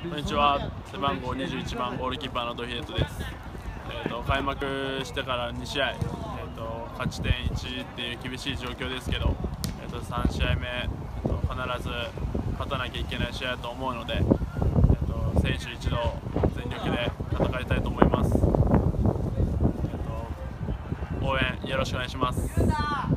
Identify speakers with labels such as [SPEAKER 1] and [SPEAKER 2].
[SPEAKER 1] こんにちは。背番号21番ゴールキーパーの土肥斗です。開幕してから2試合、勝ち点1っていう厳しい状況ですけど、3試合目、必ず勝たなきゃいけない試合だと思うので、選手一同全力で戦いたいと思います。応援よろしくお願いします。